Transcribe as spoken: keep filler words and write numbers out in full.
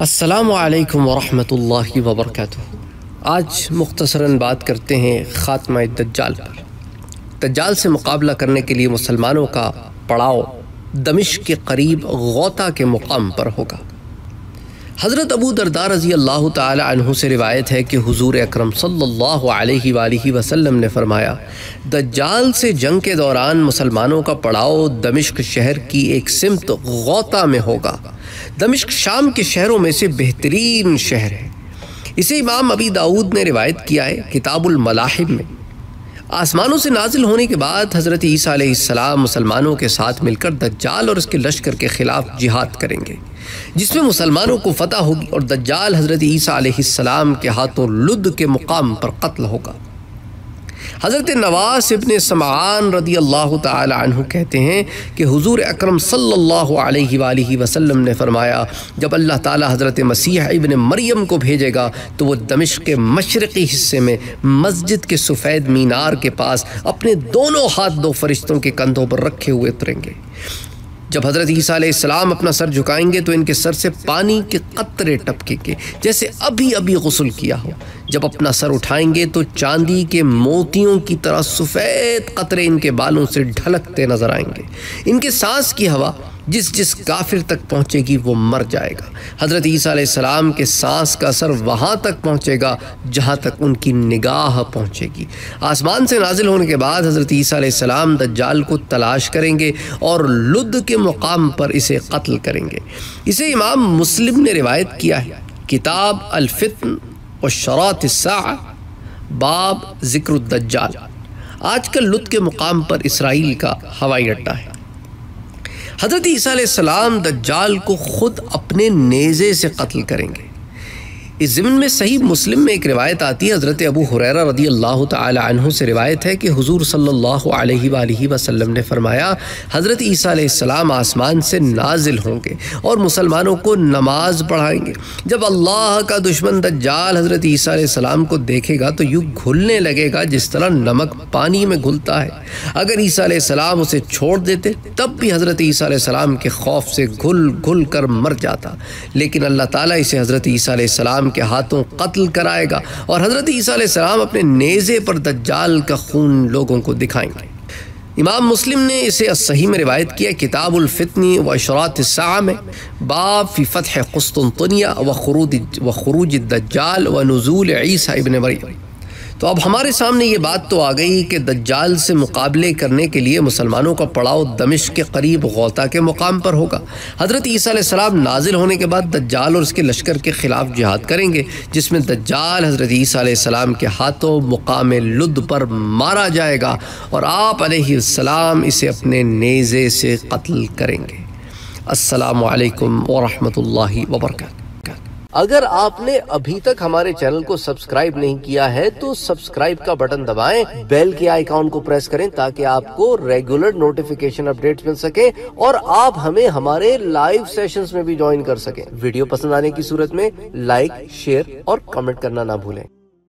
السلام علیکم ورحمۃ اللہ وبرکاتہ۔ آج مختصراً بات کرتے ہیں خاتمہ دجال پر۔ دجال سے مقابلہ کرنے کے لیے مسلمانوں کا پڑاؤ دمشق کے قریب غوطہ کے مقام پر ہوگا۔ حضرت ابو درداء رضی اللہ تعالی عنہ سے روایت ہے کہ حضور اکرم صلی اللہ علیہ وآلہ وسلم نے فرمایا، دجال سے جنگ کے دوران مسلمانوں کا پڑاؤ دمشق شہر کی ایک سمت غوطہ میں ہوگا۔ دمشق شام کے شہروں میں سے بہترین شہر ہے۔ اسے امام ابی داؤد نے روایت کیا ہے کتاب الملاحم میں۔ آسمانوں سے نازل ہونے کے بعد حضرت عیسیٰ علیہ السلام مسلمانوں کے ساتھ مل کر دجال اور اس کے لشکر کے خلاف جہاد کریں گے، جس میں مسلمانوں کو فتح ہوگی اور دجال حضرت عیسیٰ علیہ السلام کے ہاتھوں لد کے مقام پر قتل ہوگا۔ حضرت نواس ابن سمعان رضی اللہ تعالی عنہ کہتے ہیں کہ حضور اکرم صلی اللہ علیہ وآلہ وسلم نے فرمایا، جب اللہ تعالی حضرت مسیح ابن مریم کو بھیجے گا تو وہ دمشق کے مشرقی حصے میں مسجد کے سفید مینار کے پاس اپنے دونوں ہاتھ دو فرشتوں کے کندھوں پر رکھے ہوئے اتریں گے۔ جب حضرت عیسیٰ علیہ السلام اپنا سر جھکائیں گے تو ان کے سر سے پانی کے قطرے ٹپکیں گے جیسے ابھی ابھی غسل کیا ہو۔ جب اپنا سر اٹھائیں گے تو چاندی کے موتیوں کی طرح سفید قطرے ان کے بالوں سے ڈھلکتے نظر آئیں گے۔ ان کے سانس کی ہوا جس جس کافر تک پہنچے گی وہ مر جائے گا۔ حضرت عیسیٰ علیہ السلام کے سانس کا اثر وہاں تک پہنچے گا جہاں تک ان کی نگاہ پہنچے گی۔ آسمان سے نازل ہونے کے بعد حضرت عیسیٰ علیہ السلام دجال کو تلاش کریں گے اور لد کے مقام پر اسے قتل کریں گے۔ اسے امام مسلم نے روایت کیا ہے کتاب الفتن وشراط الساعہ، باب ذکر الدجال۔ آج کل لد کے مقام پر اسرائیل کا ہوائی اڈہ ہے۔ حضرت عیسیٰ علیہ السلام دجال کو خود اپنے نیزے سے قتل کریں گے۔ اس ضمن میں صحیح مسلم میں ایک روایت آتی ہے، حضرت ابو ہریرہ رضی اللہ تعالی عنہ سے روایت ہے کہ حضور صلی اللہ علیہ وآلہ وسلم نے فرمایا، حضرت عیسیٰ علیہ السلام آسمان سے نازل ہوں گے اور مسلمانوں کو نماز پڑھائیں گے۔ جب اللہ کا دشمن دجال حضرت عیسیٰ علیہ السلام کو دیکھے گا تو یوں گھلنے لگے گا جس طرح نمک پانی میں گھلتا ہے۔ اگر عیسیٰ علیہ السلام اسے چھوڑ دیتے تب بھی حضرت عیسیٰ علیہ السلام کے خوف سے گھل گھل کر مر جاتا، لیکن اللہ تعالیٰ اسے حضرت عیسیٰ علیہ السلام کے ہاتھوں قتل کرائے گا اور حضرت عیسیٰ علیہ السلام اپنے نیزے پر دجال کا خون لوگوں کو دکھائیں گے۔ امام مسلم نے اسے الصحیح میں روایت کیا کتاب الفتن و اشراط الساعہ میں، باب فی فتح قسطنطنیہ و خروج الدجال و نزول عیسیٰ ابن مریم۔ تو اب ہمارے سامنے یہ بات تو آ گئی کہ دجال سے مقابلے کرنے کے لیے مسلمانوں کا پڑاؤ دمشق کے قریب غوطہ کے مقام پر ہوگا۔ حضرت عیسیٰ علیہ السلام نازل ہونے کے بعد دجال اور اس کے لشکر کے خلاف جہاد کریں گے، جس میں دجال حضرت عیسیٰ علیہ السلام کے ہاتھوں مقام لد پر مارا جائے گا اور آپ علیہ السلام اسے اپنے نیزے سے قتل کریں گے۔ السلام علیکم ورحمۃ اللہ وبرکاتہ۔ اگر آپ نے ابھی تک ہمارے چینل کو سبسکرائب نہیں کیا ہے تو سبسکرائب کا بٹن دبائیں، بیل کے آئیکن کو پریس کریں تاکہ آپ کو ریگولر نوٹیفیکیشن اپڈیٹس مل سکیں اور آپ ہمیں ہمارے لائیو سیشنز میں بھی جوائن کر سکیں۔ ویڈیو پسند آنے کی صورت میں لائک، شیئر اور کمنٹ کرنا نہ بھولیں۔